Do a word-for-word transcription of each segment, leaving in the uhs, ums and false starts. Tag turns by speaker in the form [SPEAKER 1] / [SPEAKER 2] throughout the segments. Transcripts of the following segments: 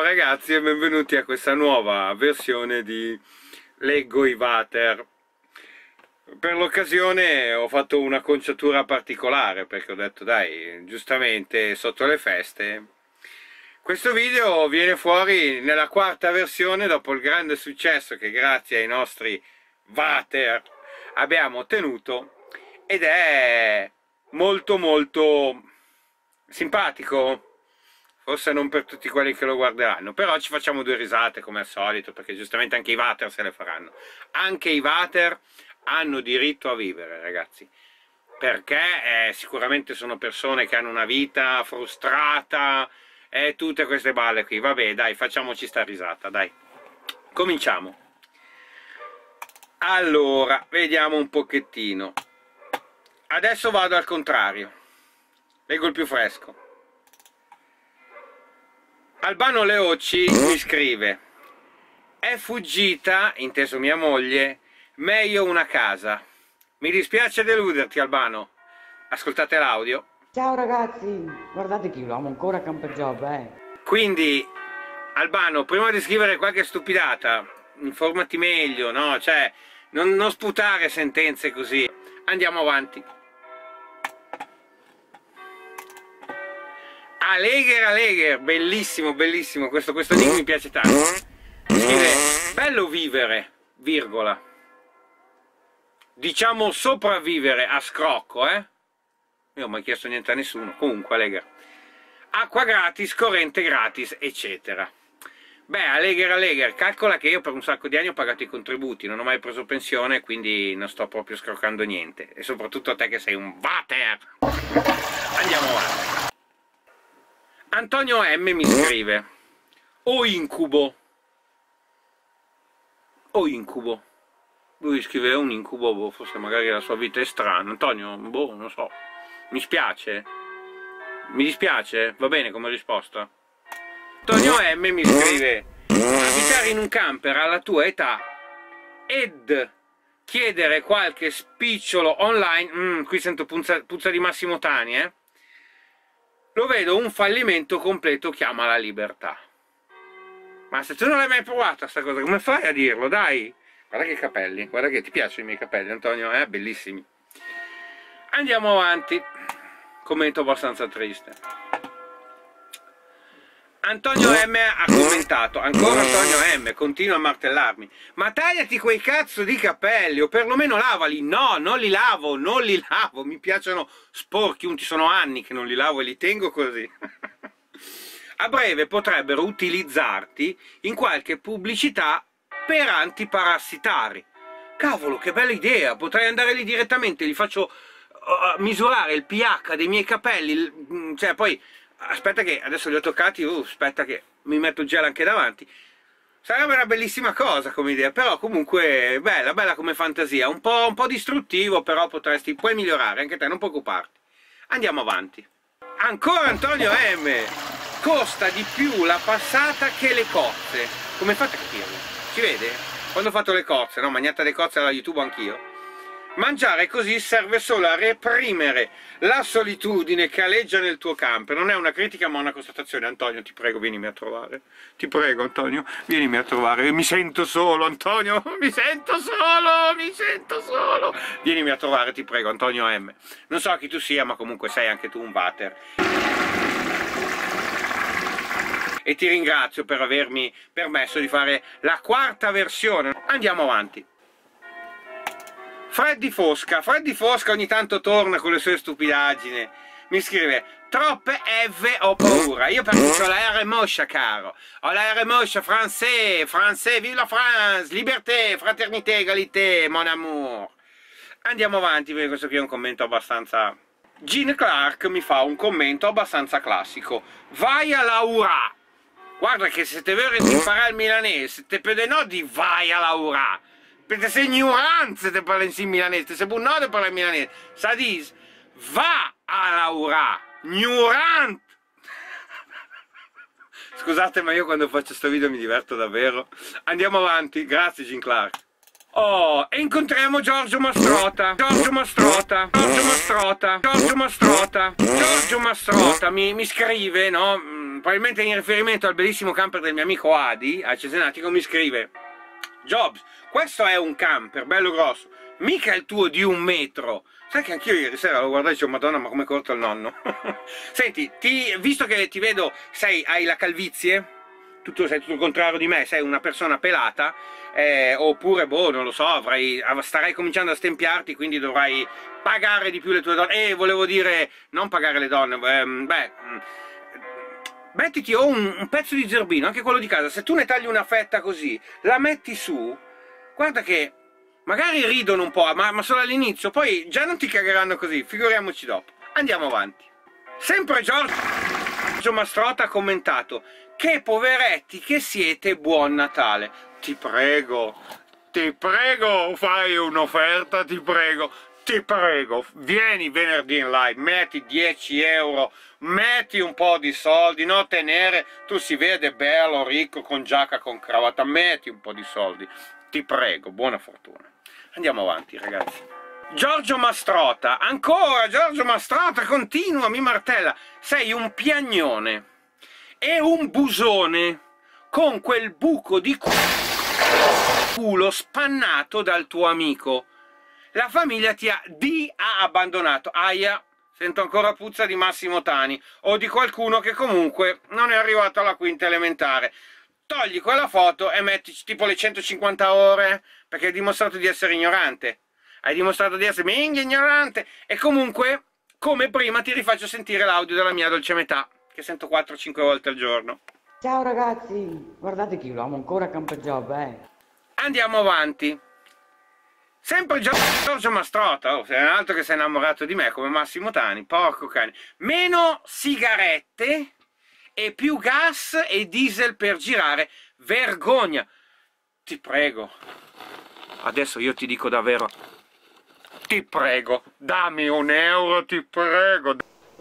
[SPEAKER 1] ragazzi e benvenuti a questa nuova versione di Leggo i Vater. Per l'occasione ho fatto un'acconciatura particolare perché ho detto dai, giustamente sotto le feste. Questo video viene fuori nella quarta versione dopo il grande successo che grazie ai nostri Vater abbiamo ottenuto ed è molto molto simpatico. Forse non per tutti quelli che lo guarderanno, però ci facciamo due risate come al solito, perché giustamente anche i Vater se le faranno. Anche i Vater hanno diritto a vivere, ragazzi, perché eh, sicuramente sono persone che hanno una vita frustrata e tutte queste balle qui. Vabbè, dai, facciamoci sta risata, dai. Cominciamo. Allora, vediamo un pochettino. Adesso vado al contrario. Leggo il più fresco. Albano Leocci mi scrive: è fuggita, inteso mia moglie, meglio una casa. Mi dispiace deluderti, Albano. Ascoltate l'audio.
[SPEAKER 2] Ciao ragazzi, guardate che io amo ancora Camper Job, eh.
[SPEAKER 1] Quindi, Albano, prima di scrivere qualche stupidata, informati meglio, no? Cioè, non, non sputare sentenze così. Andiamo avanti. Alegher Alegher, bellissimo, bellissimo, questo, questo link mi piace tanto. Scrive, bello vivere, virgola. Diciamo sopravvivere a scrocco, eh? Io non ho mai chiesto niente a nessuno, comunque Alegher. Acqua gratis, corrente gratis, eccetera. Beh, Alegher Alegher, calcola che io per un sacco di anni ho pagato i contributi, non ho mai preso pensione, quindi non sto proprio scroccando niente. E soprattutto te che sei un Vater. Andiamo avanti. Antonio M mi scrive: o incubo o incubo lui scrive un incubo, boh, forse magari la sua vita è strana. Antonio, boh, non so, mi spiace, mi dispiace, va bene come risposta. Antonio M mi scrive: abitare in un camper alla tua età ed chiedere qualche spicciolo online, mm, qui sento puzza, puzza di Massimo Tani, eh? Lo vedo un fallimento completo, chiama la libertà. Ma se tu non l'hai mai provata sta cosa, come fai a dirlo? Dai, guarda che capelli, guarda che ti piacciono i miei capelli, Antonio, eh? Bellissimi. Andiamo avanti. Commento abbastanza triste. Antonio M ha commentato, ancora Antonio M continua a martellarmi: ma tagliati quei cazzo di capelli o perlomeno lavali. No, non li lavo, non li lavo, mi piacciono sporchi, unti, sono anni che non li lavo e li tengo così. A breve potrebbero utilizzarti in qualche pubblicità per antiparassitari. Cavolo, che bella idea, potrei andare lì direttamente, gli faccio uh, misurare il pH dei miei capelli, cioè poi aspetta che adesso li ho toccati, uh, aspetta che mi metto il gel anche davanti. Sarebbe una bellissima cosa come idea, però comunque bella, bella come fantasia, un po', un po' distruttivo, però potresti, puoi migliorare, anche te, non preoccuparti. Andiamo avanti. Ancora Antonio M. Costa di più la passata che le cozze. Come fate a capirlo? Si vede? Quando ho fatto le cozze, no? Magnata le cozze alla YouTube anch'io. Mangiare così serve solo a reprimere la solitudine che aleggia nel tuo camper. Non è una critica ma una constatazione. Antonio, ti prego, vienimi a trovare. Ti prego, Antonio, vienimi a trovare. Mi sento solo, Antonio, mi sento solo, mi sento solo. Vienimi a trovare, ti prego, Antonio M. Non so chi tu sia, ma comunque sei anche tu un Vater. E ti ringrazio per avermi permesso di fare la quarta versione. Andiamo avanti. Freddy Fosca, Freddy Fosca ogni tanto torna con le sue stupidaggini. Mi scrive: troppe F ho paura. Io perché ho la R moscia, caro. Ho la R moscia, français, français, vive la France, liberté, fraternité, égalité, mon amour. Andiamo avanti, perché questo qui è un commento abbastanza... Gene Clark mi fa un commento abbastanza classico. Vai a Laura. Guarda che se te vuoi imparare il milanese, te pede no di vai a Laura. Perché sei ignorante se te parli in milanese, se non te parli in milanese. Sa dis, va a Laura, ignorante. Scusate, ma io quando faccio questo video mi diverto davvero. Andiamo avanti, grazie Gene Clark. Oh, e incontriamo Giorgio Mastrota. Giorgio Mastrota. Giorgio Mastrota. Giorgio Mastrota. Giorgio Mastrota mi, mi scrive, no? probabilmente in riferimento al bellissimo camper del mio amico Adi, al Cesenatico, mi scrive: Jobs, questo è un camper bello grosso, mica il tuo di un metro. Sai che anch'io ieri sera lo guardai e dicevo, madonna, ma come è corto il nonno. Senti, ti, visto che ti vedo, sei, hai la calvizie, tutto, sei tutto il contrario di me, sei una persona pelata, eh, oppure, boh, non lo so, avrai, starai cominciando a stempiarti, quindi dovrai pagare di più le tue donne. E volevo dire, non pagare le donne, ehm, beh, mettiti o un, un pezzo di zerbino, anche quello di casa, se tu ne tagli una fetta così, la metti su, guarda che magari ridono un po', ma, ma solo all'inizio, poi già non ti cagheranno così, figuriamoci dopo. Andiamo avanti. Sempre Giorgio Mastrota ha commentato: che poveretti che siete, buon Natale. Ti prego, ti prego, fai un'offerta, ti prego, ti prego, vieni venerdì in live, metti dieci euro, metti un po' di soldi, non tenere, tu si vede bello, ricco, con giacca, con cravatta, metti un po' di soldi, ti prego, buona fortuna. Andiamo avanti, ragazzi. Giorgio Mastrota, ancora Giorgio Mastrota, continua, mi martella. Sei un piagnone e un busone con quel buco di culo spannato dal tuo amico. La famiglia ti ha di ha abbandonato. Aia, sento ancora puzza di Massimo Tani o di qualcuno che comunque non è arrivato alla quinta elementare. Togli quella foto e mettici tipo le centocinquanta ore, perché hai dimostrato di essere ignorante. Hai dimostrato di essere minchia ignorante. E comunque, come prima, ti rifaccio sentire l'audio della mia dolce metà, che sento quattro cinque volte al giorno.
[SPEAKER 2] Ciao ragazzi, guardate che io amo ancora Camper Job, eh.
[SPEAKER 1] Andiamo avanti. Sempre Giorgio Mastrota, oh, sei un altro che si è innamorato di me, come Massimo Tani, porco cane. Meno sigarette e più gas e diesel per girare, vergogna. Ti prego, adesso io ti dico davvero, ti prego, dammi un euro, ti prego.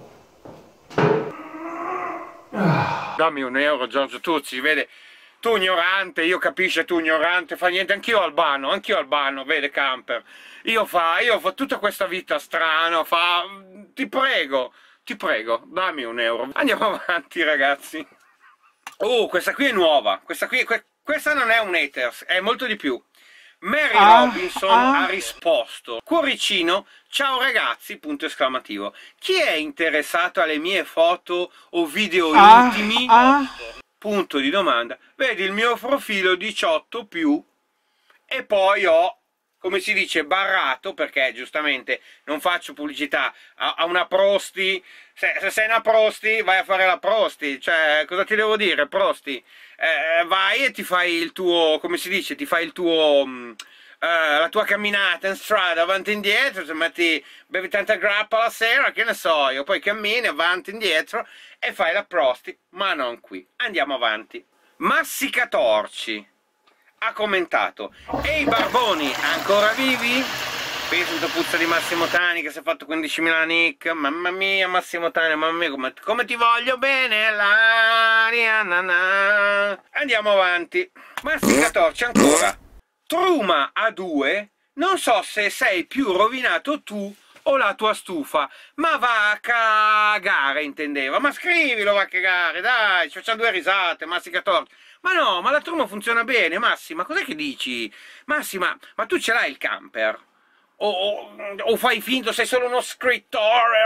[SPEAKER 1] Dammi un euro, Giorgio, tu si vede, tu ignorante, io capisco, tu ignorante, fa niente, anch'io albano, anch'io albano, vede camper. Io fa, io fa tutta questa vita strana, fa, ti prego. Ti prego, dammi un euro. Andiamo avanti, ragazzi. Oh, questa qui è nuova. Questa qui, que questa non è un haters, è molto di più. Mary ah, Robinson ah. ha risposto: cuoricino, ciao ragazzi, punto esclamativo. Chi è interessato alle mie foto o video ah, intimi? Ah. Punto di domanda. Vedi il mio profilo diciotto più e poi ho, come si dice, barrato, perché giustamente non faccio pubblicità a, a una prosti. Se, se sei una prosti, vai a fare la prosti, cioè, cosa ti devo dire, prosti? Eh, vai e ti fai il tuo, come si dice, ti fai il tuo, uh, la tua camminata in strada, avanti e indietro, ti metti, bevi tanta grappa la sera, che ne so io, poi cammini avanti e indietro e fai la prosti, ma non qui. Andiamo avanti. Massicatorci ha commentato: ehi barboni, ancora vivi? Qui sento puzza di Massimo Tani che si è fatto quindicimila nick. Mamma mia Massimo Tani, mamma mia come, come ti voglio bene l'aria. Andiamo avanti. Massicatorci ancora. Truma a due, non so se sei più rovinato tu o la tua stufa, ma va a cagare, intendeva. Ma scrivilo, va a cagare, dai, ci facciamo due risate, Massicatorci. Ma no, ma la truma funziona bene, Massima, cos'è che dici? Massima, ma tu ce l'hai il camper? O, o, o fai finto, sei solo uno scrittore?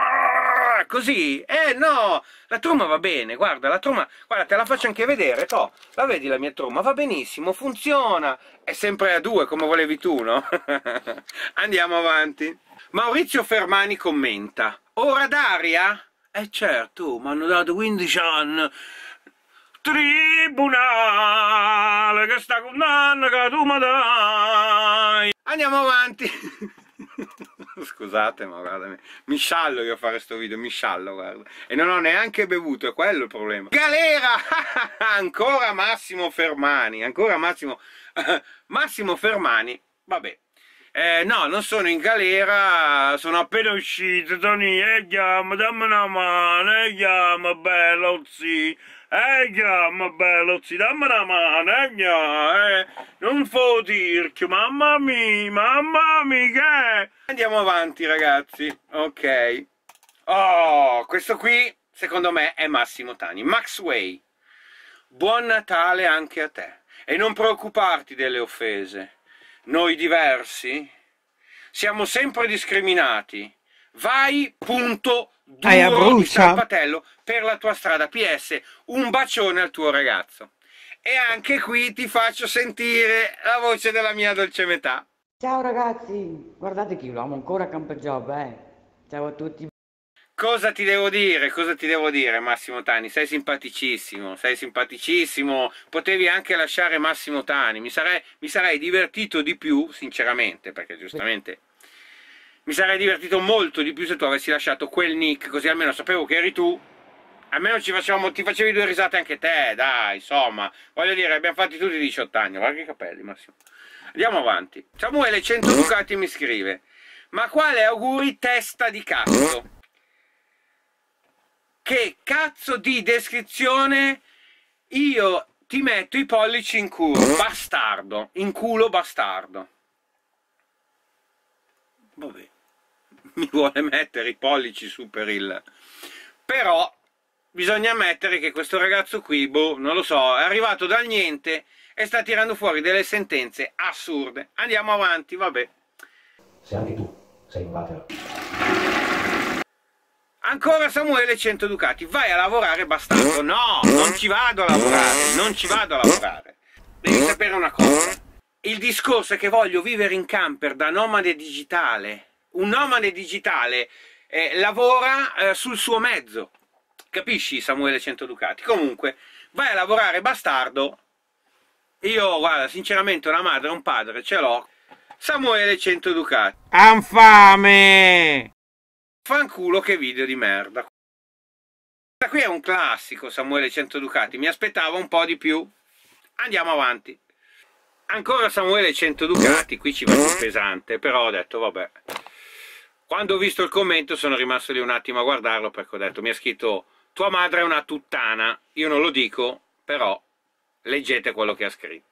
[SPEAKER 1] Così? Eh no, la truma va bene, guarda, la truma, guarda, te la faccio anche vedere, toh, la vedi la mia truma? Va benissimo, funziona, è sempre a due come volevi tu, no? Andiamo avanti. Maurizio Fermani commenta: ora d'aria? Eh certo, mi hanno dato quindici anni. Tribunale che sta condanna che tu mi dai. Andiamo avanti. Scusate, ma guarda, mi sciallo io a fare sto video, mi sciallo, guarda. E non ho neanche bevuto, è quello il problema. Galera! Ancora Massimo Fermani, ancora Massimo... Massimo Fermani, vabbè. Eh, no, non sono in galera, sono appena uscito, Tony, e chiama, dammi una mano, e chiama, bello, sì. Eh, chiama, bello, sì, dammi una mano, eh, eh. Non fotirchio, mamma mia, mamma mia, che è? Andiamo avanti, ragazzi, ok. Oh, questo qui, secondo me è Massimo Tani. Max Way, buon Natale anche a te, e non preoccuparti delle offese. Noi diversi siamo sempre discriminati. Vai, punto, duro di Salpatello per la tua strada. P S, un bacione al tuo ragazzo. E anche qui ti faccio sentire la voce della mia dolce metà.
[SPEAKER 2] Ciao ragazzi, guardate che io lo amo ancora Camperjob, eh. Ciao a tutti.
[SPEAKER 1] Cosa ti devo dire? Cosa ti devo dire, Massimo Tani? Sei simpaticissimo, sei simpaticissimo. Potevi anche lasciare Massimo Tani. Mi sarei, mi sarei divertito di più, sinceramente, perché giustamente mi sarei divertito molto di più se tu avessi lasciato quel nick, così almeno sapevo che eri tu. Almeno ci facevamo, ti facevi due risate anche te, dai, insomma. Voglio dire, abbiamo fatti tutti diciotto anni, guarda che capelli, Massimo. Andiamo avanti. Samuele cento Ducati mi scrive: ma quale auguri testa di cazzo? Che cazzo di descrizione? Io ti metto i pollici in culo, bastardo, in culo bastardo. Vabbè, mi vuole mettere i pollici su per il... Però bisogna ammettere che questo ragazzo qui, boh, non lo so, è arrivato dal niente e sta tirando fuori delle sentenze assurde. Andiamo avanti, vabbè.
[SPEAKER 3] Se anche tu sei un vater.
[SPEAKER 1] Ancora Samuele cento Ducati, vai a lavorare bastardo. No, non ci vado a lavorare, non ci vado a lavorare. Devi sapere una cosa. Il discorso è che voglio vivere in camper da nomade digitale. Un nomade digitale eh, lavora eh, sul suo mezzo. Capisci, Samuele cento Ducati? Comunque, vai a lavorare bastardo. Io, guarda, sinceramente una madre e un padre ce l'ho. Samuele cento Ducati. Anfame! Fanculo che video di merda. Questa qui è un classico, Samuele cento Ducati. Mi aspettavo un po' di più. Andiamo avanti. Ancora Samuele cento Ducati. Qui ci va più pesante, però ho detto vabbè. Quando ho visto il commento sono rimasto lì un attimo a guardarlo, perché ho detto, mi ha scritto: tua madre è una tuttana. Io non lo dico, però leggete quello che ha scritto.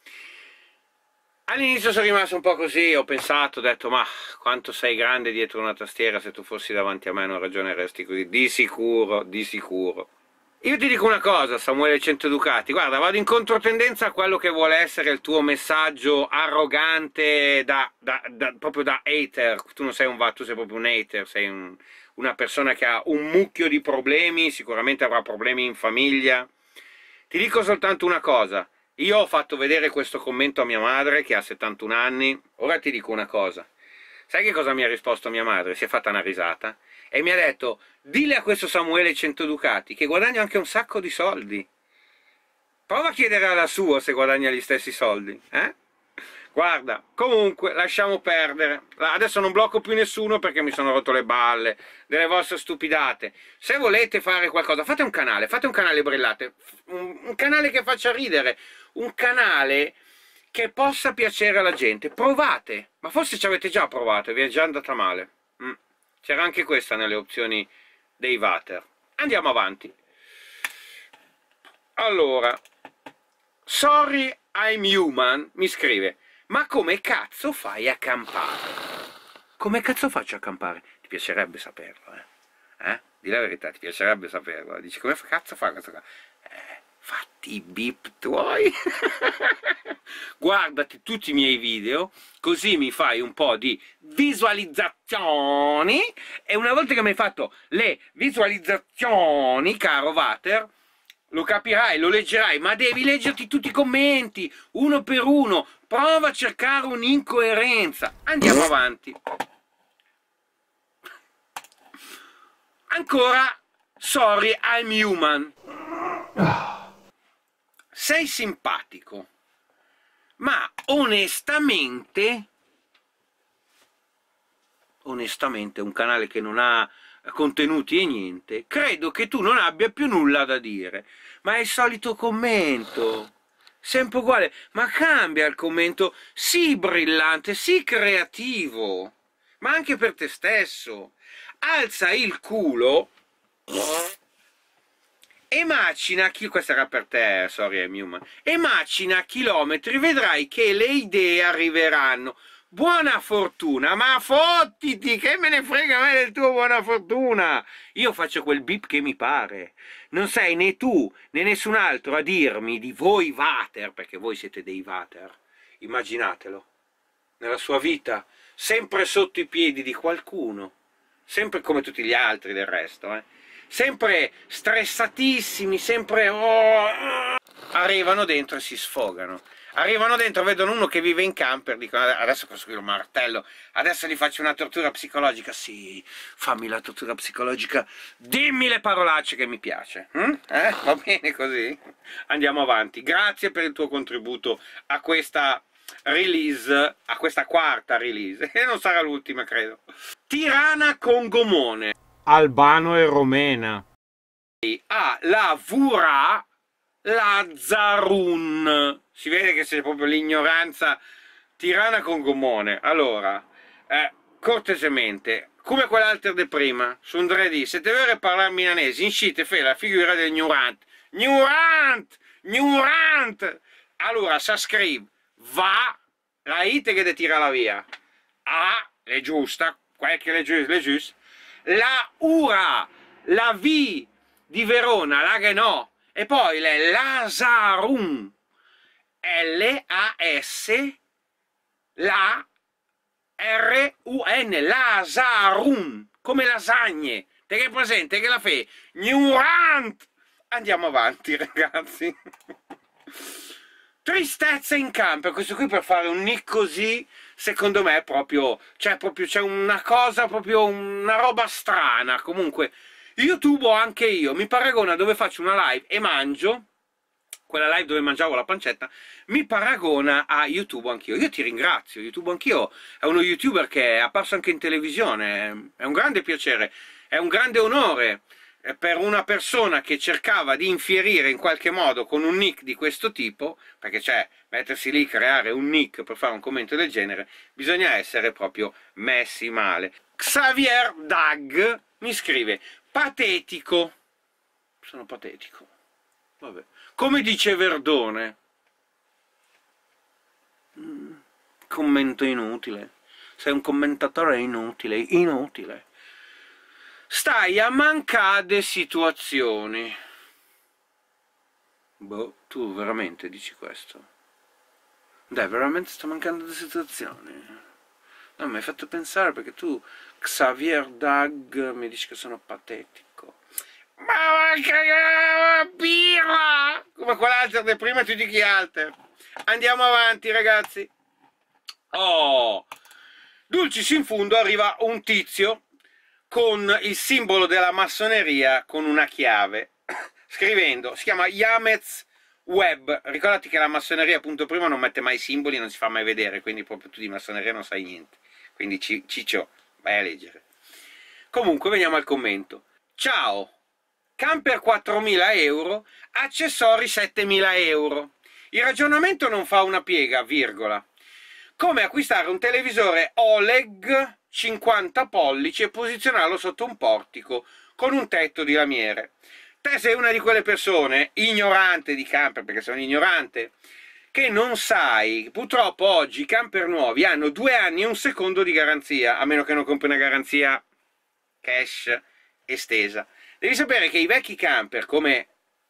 [SPEAKER 1] All'inizio sono rimasto un po' così, ho pensato, ho detto, ma quanto sei grande dietro una tastiera, se tu fossi davanti a me non ragioneresti così, di sicuro, di sicuro. Io ti dico una cosa, Samuele cento Ducati, guarda, vado in controtendenza a quello che vuole essere il tuo messaggio arrogante, da, da, da, proprio da hater. Tu non sei un va, tu sei proprio un hater, sei un, una persona che ha un mucchio di problemi, sicuramente avrà problemi in famiglia. Ti dico soltanto una cosa. Io ho fatto vedere questo commento a mia madre, che ha settantuno anni. Ora ti dico una cosa. Sai che cosa mi ha risposto mia madre? Si è fatta una risata e mi ha detto: dille a questo Samuele cento Ducati che guadagna anche un sacco di soldi. Prova a chiedere alla sua se guadagna gli stessi soldi, eh? Guarda, comunque lasciamo perdere. Adesso non blocco più nessuno perché mi sono rotto le balle delle vostre stupidate. Se volete fare qualcosa, fate un canale, fate un canale brillante, un, un canale che faccia ridere, un canale che possa piacere alla gente. Provate, ma forse ci avete già provato e vi è già andata male. Mm. C'era anche questa nelle opzioni dei Vater. Andiamo avanti. Allora, Sorry I'm Human mi scrive: ma come cazzo fai a campare? Come cazzo faccio a campare? Ti piacerebbe saperlo, eh? Eh? Di la verità, ti piacerebbe saperlo. Dici, come cazzo fa questo qua? Eh, fatti i beep tuoi. Guardati tutti i miei video, così mi fai un po' di visualizzazioni, e una volta che mi hai fatto le visualizzazioni, caro Vater, lo capirai, lo leggerai, ma devi leggerti tutti i commenti, uno per uno. Prova a cercare un'incoerenza. Andiamo avanti. Ancora Sorry I'm Human. Sei simpatico, ma onestamente, onestamente un canale che non ha contenuti e niente, credo che tu non abbia più nulla da dire. Ma è il solito commento, sempre uguale. Ma cambia il commento, sii brillante, sii creativo, ma anche per te stesso. Alza il culo e macina, questa era per te, sorry I'm Human, e macina chilometri, vedrai che le idee arriveranno. buona fortuna, ma fottiti, che me ne frega a me del tuo buona fortuna, io faccio quel bip che mi pare, non sei né tu né nessun altro a dirmi di voi vater, perché voi siete dei vater, immaginatelo, nella sua vita, sempre sotto i piedi di qualcuno, sempre come tutti gli altri del resto, eh? Sempre stressatissimi, sempre oh, arrivano dentro e si sfogano. Arrivano dentro, vedono uno che vive in camper, dicono adesso costruire un martello, adesso gli faccio una tortura psicologica, sì, fammi la tortura psicologica, dimmi le parolacce che mi piace, hm? Eh? Va bene così? Andiamo avanti, grazie per il tuo contributo a questa release, a questa quarta release, e non sarà l'ultima credo. Tirana con Gomone. Albano e Romena. Ah, la Vura Lazzarun. Si vede che c'è proprio l'ignoranza. Tirana con Gomone. Allora, eh, cortesemente, come quell'altro di prima, su un tre D, se te vuoi parlare milanese, inscite, fai la figura del ignorant. Ignorant! Ignorant! Allora, sa scrive, va, la ite che te tira la via. A, è giusta, quel che è giusto, è giusto. La Ura, la V di Verona, la che no, e poi le Lazzarun, L A S, la R U N, Lazzarun, come lasagne, te che è presente, che la fe, Ignorant! Andiamo avanti ragazzi. Tristezza in campo, questo qui per fare un nick così, secondo me è proprio, cioè proprio c'è una cosa, proprio una roba strana. Comunque, YouTube anche io, mi paragona dove faccio una live e mangio, quella live dove mangiavo la pancetta, mi paragona a YouTube anch'io. Io ti ringrazio, YouTube anch'io, è uno YouTuber che è apparso anche in televisione, è un grande piacere, è un grande onore per una persona che cercava di infierire in qualche modo con un nick di questo tipo, perché cioè mettersi lì, creare un nick per fare un commento del genere, bisogna essere proprio messi male. Xavier Dag mi scrive, patetico, sono patetico, vabbè, come dice Verdone, mm, commento inutile, sei un commentatore inutile, inutile. Stai a mancare situazioni. Boh, tu veramente dici questo? Dai, veramente sto mancando di situazioni? No, mi hai fatto pensare perché tu, Xavier Dag, mi dici che sono patetico. Ma va cagare, birra! Come quell'altro di prima, tu dici alter. Andiamo avanti, ragazzi. Oh! Dulcis in fundo arriva un tizio con il simbolo della massoneria con una chiave, scrivendo, si chiama Yamez Web, ricordati che la massoneria appunto prima non mette mai simboli, non si fa mai vedere, quindi proprio tu di massoneria non sai niente, quindi ciccio, vai a leggere. Comunque veniamo al commento. Ciao, camper quattromila euro, accessori settemila euro, il ragionamento non fa una piega, virgola, come acquistare un televisore O L E D cinquanta pollici e posizionarlo sotto un portico con un tetto di lamiere. Te sei una di quelle persone, ignorante di camper, perché sono ignorante, che non sai, purtroppo oggi i camper nuovi hanno due anni e un secondo di garanzia, a meno che non compri una garanzia cash estesa. Devi sapere che i vecchi camper, come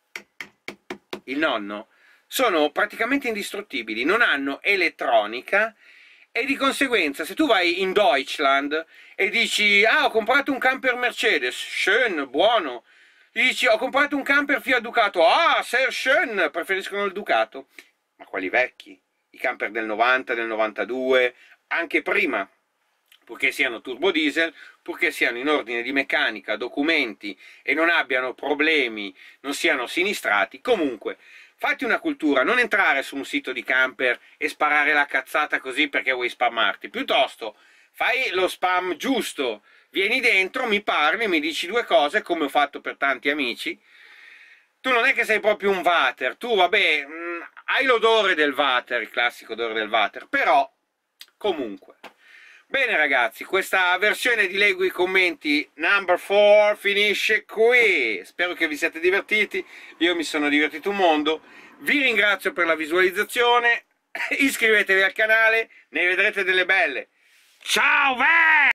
[SPEAKER 1] il nonno, sono praticamente indistruttibili, non hanno elettronica, e di conseguenza se tu vai in Deutschland e dici ah ho comprato un camper Mercedes, schön, buono, gli dici ho comprato un camper Fiat Ducato, ah sehr schön, preferiscono il Ducato, ma quelli vecchi, i camper del novanta, del novantadue, anche prima, purché siano turbo diesel, purché siano in ordine di meccanica, documenti e non abbiano problemi, non siano sinistrati, comunque fatti una cultura, non entrare su un sito di camper e sparare la cazzata così perché vuoi spammarti, piuttosto fai lo spam giusto, vieni dentro, mi parli, mi dici due cose, come ho fatto per tanti amici. Tu non è che sei proprio un vater, tu vabbè, mh, hai l'odore del vater, il classico odore del vater, però comunque. Bene ragazzi, questa versione di Leggo i commenti number four finisce qui, spero che vi siate divertiti, io mi sono divertito un mondo, vi ringrazio per la visualizzazione, Iscrivetevi al canale, ne vedrete delle belle. Ciao, ve!